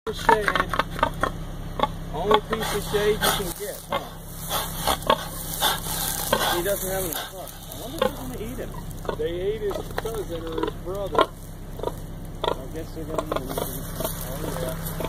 shade. Only piece of shade you can get, huh? He doesn't have any fuck. I wonder if they're gonna eat him. They ate his cousin or his brother. I guess they're gonna eat him. Oh yeah.